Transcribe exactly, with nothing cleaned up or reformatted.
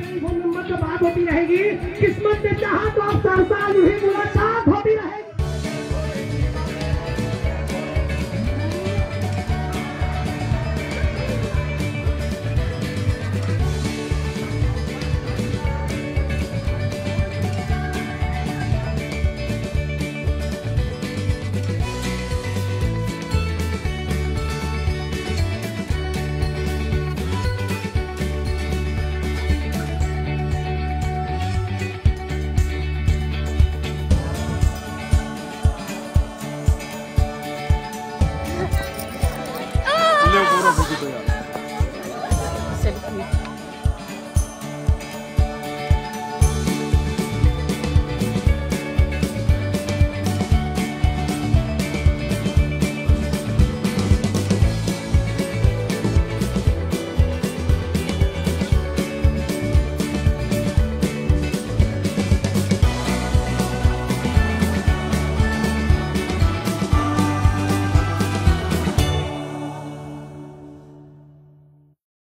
Telephone number पर बात होती रहेगी, किस्मत ने चाहा तो अब साल साल यूं ही मुलाकात होती रहेगी। Selfie.